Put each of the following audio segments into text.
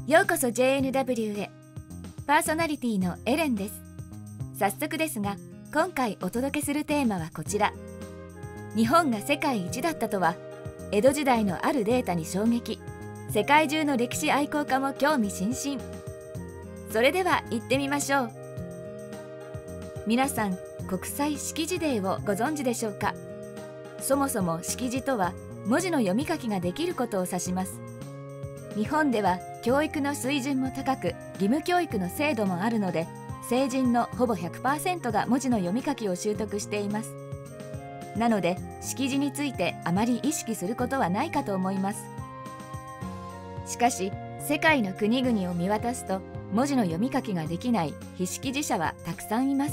ようこそ JNW へ。パーソナリティのエレンです。早速ですが、今回お届けするテーマはこちら。日本が世界一だったとは、江戸時代のあるデータに衝撃。世界中の歴史愛好家も興味津々。それでは行ってみましょう。皆さん、国際識字デーをご存知でしょうか。そもそも識字とは、文字の読み書きができることを指します。日本では教育の水準も高く、義務教育の制度もあるので、成人のほぼ 100% が文字の読み書きを習得しています。なので、識字についてあまり意識することはないかと思います。しかし、世界の国々を見渡すと、文字の読み書きができない非識字者はたくさんいます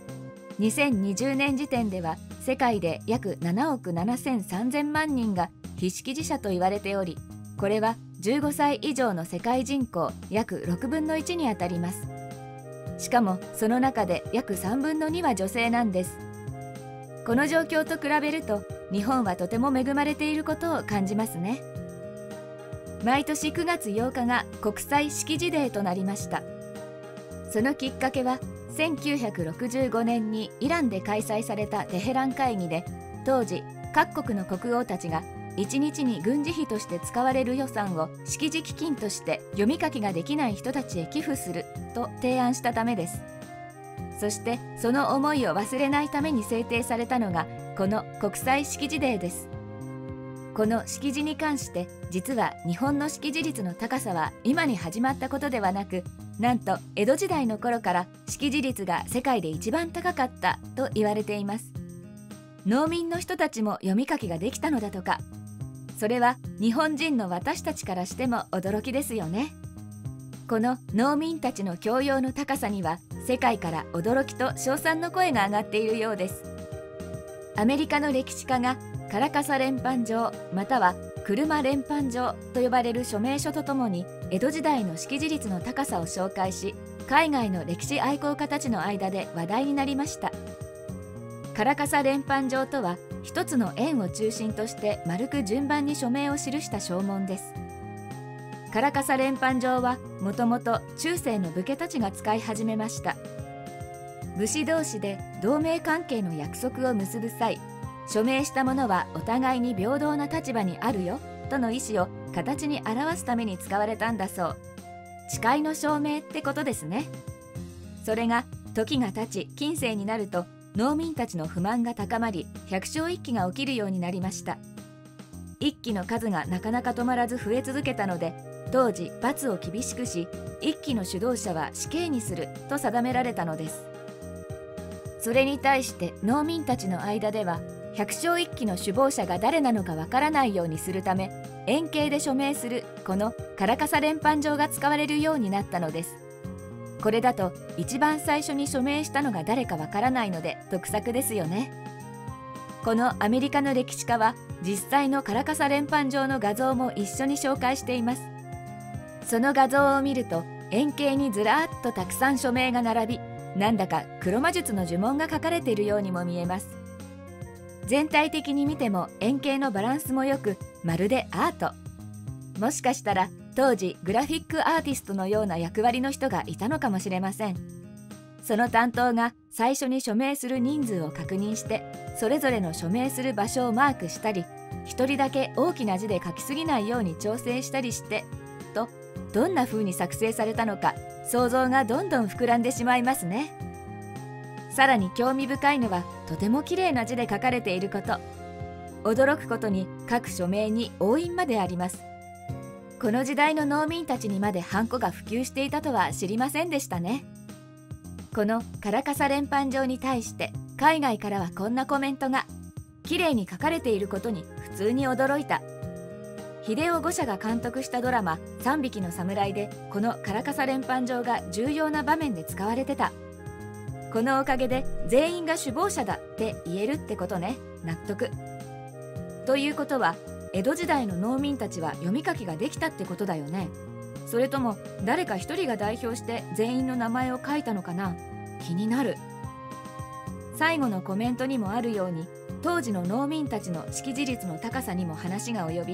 。2020年時点では、世界で約7億73,000万人が非識字者と言われており、これは15歳以上の世界人口約6分の1にあたります。しかもその中で約3分の2は女性なんです。この状況と比べると、日本はとても恵まれていることを感じますね。毎年9月8日が国際識字デーとなりました。そのきっかけは、1965年にイランで開催されたテヘラン会議で、当時各国の国王たちが1日に軍事費として使われる予算を識字基金として読み書きができない人たちへ寄付すると提案したためです。そしてその思いを忘れないために制定されたのがこの国際識字デーです。この識字に関して、実は日本の識字率の高さは今に始まったことではなく、なんと江戸時代の頃から識字率が世界で一番高かったと言われています。農民の人たちも読み書きができたのだとか。それは日本人の私たちからしても驚きですよね。この農民たちの教養の高さには、世界から驚きと称賛の声が上がっているようです。アメリカの歴史家がカラカサ連判状または車連判状と呼ばれる署名書とともに江戸時代の識字率の高さを紹介し、海外の歴史愛好家たちの間で話題になりました。カラカサ連判状とは、一つの円を中心として丸く順番に署名を記した証文です。カラカサ連判状はもともと中世の武家たちが使い始めました。武士同士で同盟関係の約束を結ぶ際、署名した者はお互いに平等な立場にあるよとの意思を形に表すために使われたんだそう。誓いの証明ってことですね。それが時が経ち近世になると、農民たちの不満が高まり、百姓一揆が起きるようになりました。一揆の数がなかなか止まらず増え続けたので、当時罰を厳しくし、一揆の主導者は死刑にすると定められたのです。それに対して農民たちの間では、百姓一揆の首謀者が誰なのかわからないようにするため、円形で署名するこのカラカサ連判状が使われるようになったのです。これだと一番最初に署名したのが誰かわからないので得策ですよね。このアメリカの歴史家は実際のカラカサ連判状の画像も一緒に紹介しています。その画像を見ると、円形にずらーっとたくさん署名が並び、なんだか黒魔術の呪文が書かれているようにも見えます。全体的に見ても円形のバランスもよく、まるでアート。もしかしたら当時グラフィックアーティストのような役割の人がいたのかもしれません。その担当が最初に署名する人数を確認して、それぞれの署名する場所をマークしたり、一人だけ大きな字で書きすぎないように調整したりしてと、どんな風に作成されたのか想像がどんどん膨らんでしまいますね。さらに興味深いのは、とても綺麗な字で書かれていること。驚くことに各署名に押印まであります。この時代の農民たちにまでハンコが普及していたとは知りませんでしたね。このカラカサ連判状に対して海外からはこんなコメントが。綺麗に書かれていることに普通に驚いた。秀夫五社が監督したドラマ「3匹の侍」でこのカラカサ連判状が重要な場面で使われてた。このおかげで全員が首謀者だって言えるってことね。納得。ということは、江戸時代の農民たちは読み書きができたってことだよね。それとも誰か一人が代表して全員の名前を書いたのかな。気になる。最後のコメントにもあるように、当時の農民たちの識字率の高さにも話が及び、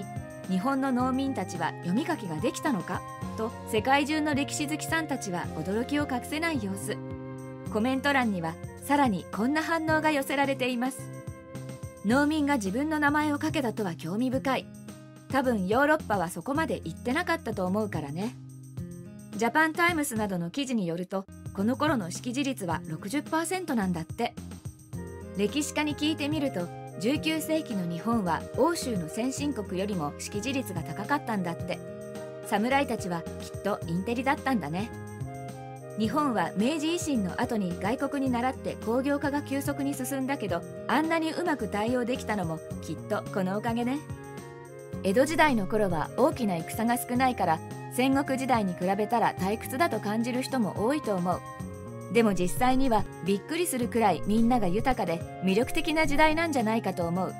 日本の農民たちは読み書きができたのかと世界中の歴史好きさんたちは驚きを隠せない様子。コメント欄にはさらにこんな反応が寄せられています。農民が自分の名前を書けたとは興味深い。多分ヨーロッパはそこまで行ってなかったと思うからね。ジャパンタイムスなどの記事によると、この頃の識字率は 60% なんだって。歴史家に聞いてみると、19世紀の日本は欧州の先進国よりも識字率が高かったんだって。侍たちはきっとインテリだったんだね。日本は明治維新の後に外国に倣って工業化が急速に進んだけど、あんなにうまく対応できたのもきっとこのおかげね。江戸時代の頃は大きな戦が少ないから、戦国時代に比べたら退屈だと感じる人も多いと思う。でも実際にはびっくりするくらいみんなが豊かで魅力的な時代なんじゃないかと思う。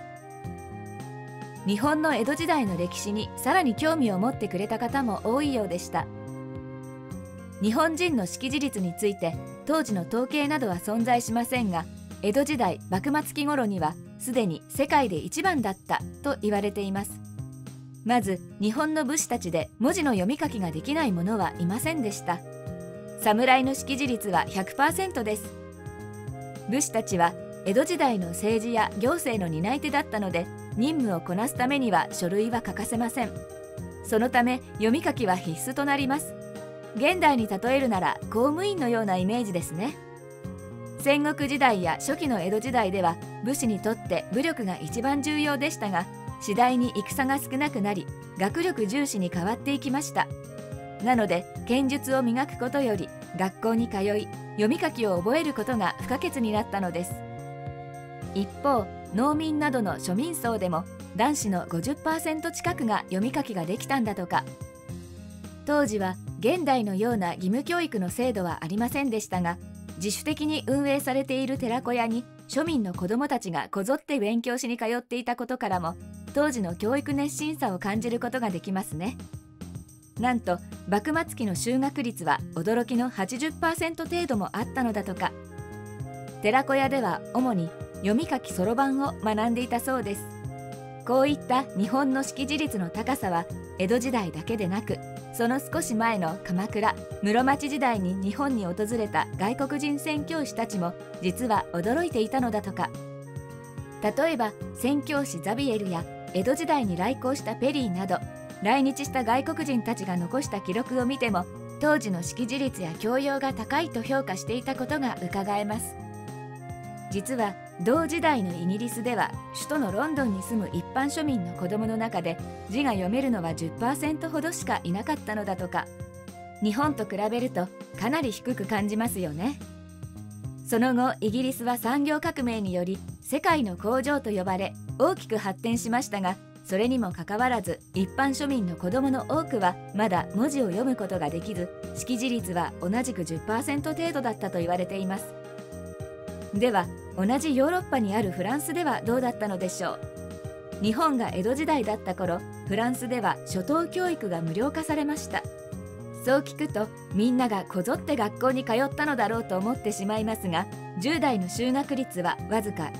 日本の江戸時代の歴史にさらに興味を持ってくれた方も多いようでした。日本人の識字率について当時の統計などは存在しませんが、江戸時代幕末期頃にはすでに世界で一番だったと言われています。まず日本の武士たちで文字の読み書きができない者はいませんでした。侍の識字率は 100% です。武士たちは江戸時代の政治や行政の担い手だったので、任務をこなすためには書類は欠かせません。そのため読み書きは必須となります。現代に例えるなら公務員のようなイメージですね。戦国時代や初期の江戸時代では武士にとって武力が一番重要でしたが、次第に戦が少なくなり学力重視に変わっていきました。なので剣術を磨くことより学校に通い読み書きを覚えることが不可欠になったのです。一方、農民などの庶民層でも男子の 50% 近くが読み書きができたんだとか。当時は現代のような義務教育の制度はありませんでしたが、自主的に運営されている寺子屋に庶民の子どもたちがこぞって勉強しに通っていたことからも、当時の教育熱心さを感じることができますね。なんと幕末期の就学率は驚きの 80% 程度もあったのだとか。寺子屋では主に読み書きそろばんを学んでいたそうです。こういった日本の識字率の高さは江戸時代だけでなく、その少し前の鎌倉室町時代に日本に訪れた外国人宣教師たちも実は驚いていたのだとか。例えば宣教師ザビエルや江戸時代に来航したペリーなど、来日した外国人たちが残した記録を見ても、当時の識字率や教養が高いと評価していたことがうかがえます。実は同時代のイギリスでは、首都のロンドンに住む一般庶民の子供の中で字が読めるのは 10% ほどしかいなかったのだとか。日本と比べるとかなり低く感じますよね。その後イギリスは産業革命により世界の工場と呼ばれ大きく発展しましたが、それにもかかわらず一般庶民の子供の多くはまだ文字を読むことができず、識字率は同じく 10% 程度だったと言われています。では同じヨーロッパにあるフランスではどうだったのでしょう。日本が江戸時代だった頃、フランスでは初等教育が無料化されました。そう聞くとみんながこぞって学校に通ったのだろうと思ってしまいますが、10代の就学率はわずか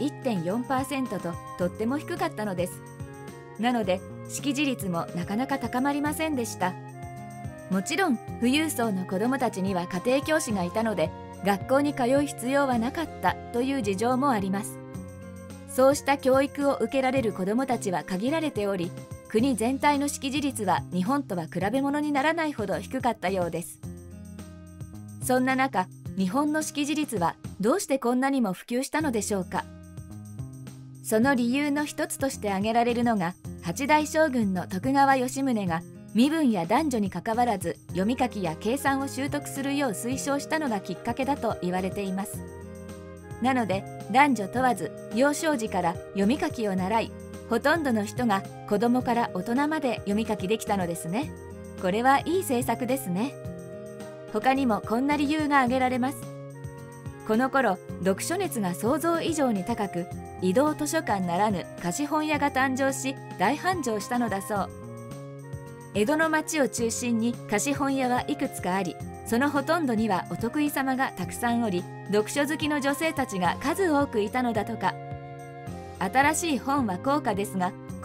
1.4% ととっても低かったのです。なので識字率もなかなか高まりませんでした。もちろん富裕層の子どもたちには家庭教師がいたので学校に通う必要はなかったという事情もあります。そうした教育を受けられる子どもたちは限られており、国全体の識字率は日本とは比べ物にならないほど低かったようです。そんな中、日本の識字率はどうしてこんなにも普及したのでしょうか。その理由の一つとして挙げられるのが、8代将軍の徳川吉宗が身分や男女にかかわらず読み書きや計算を習得するよう推奨したのがきっかけだと言われています。なので男女問わず幼少時から読み書きを習い、ほとんどの人が子供から大人まで読み書きできたのですね。これはいい政策ですね。他にもこんな理由が挙げられます。この頃読書熱が想像以上に高く、移動図書館ならぬ貸本屋が誕生し大繁盛したのだそう。江戸の町を中心に貸本屋はいくつかあり、そのほとんどにはお得意様がたくさんおり、読書好きの女性たちが数多くいたのだとか。新しい本は高価ですが、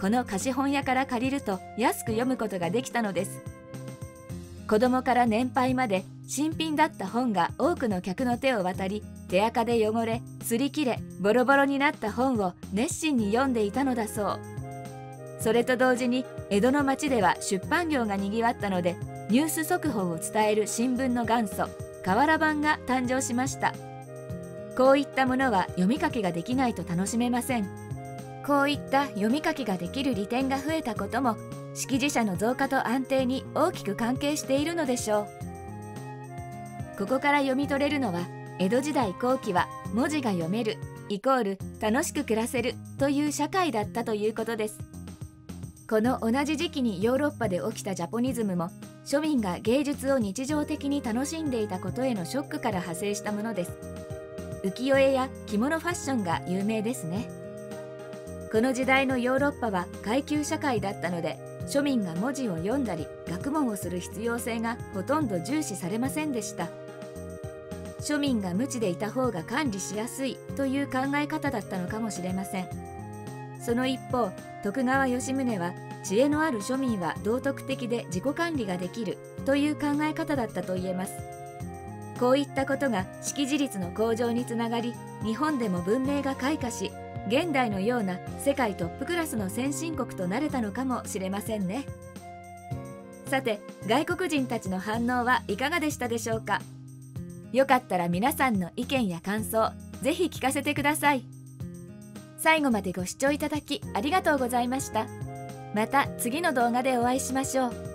この貸本屋から借りると安く読むことができたのです。子供から年配まで新品だった本が多くの客の手を渡り、手垢で汚れ、擦り切れ、ボロボロになった本を熱心に読んでいたのだそう。それと同時に江戸の町では出版業がにぎわったので、ニュース速報を伝える新聞の元祖、瓦版が誕生しました。こういったものは読み書きができないと楽しめません。こういった読み書きができる利点が増えたことも、識字者の増加と安定に大きく関係しているのでしょう。ここから読み取れるのは、江戸時代後期は文字が読めるイコール楽しく暮らせるという社会だったということです。この同じ時期にヨーロッパで起きたジャポニズムも、庶民が芸術を日常的に楽しんでいたことへのショックから派生したものです。浮世絵や着物ファッションが有名ですね。この時代のヨーロッパは階級社会だったので、庶民が文字を読んだり学問をする必要性がほとんど重視されませんでした。庶民が無知でいた方が管理しやすいという考え方だったのかもしれません。その一方、徳川吉宗は知恵のある庶民は道徳的で自己管理ができるという考え方だったと言えます。こういったことが識字率の向上につながり、日本でも文明が開花し、現代のような世界トップクラスの先進国となれたのかもしれませんね。さて、外国人たちの反応はいかがでしたでしょうか。よかったら皆さんの意見や感想、ぜひ聞かせてください。最後までご視聴いただきありがとうございました。また次の動画でお会いしましょう。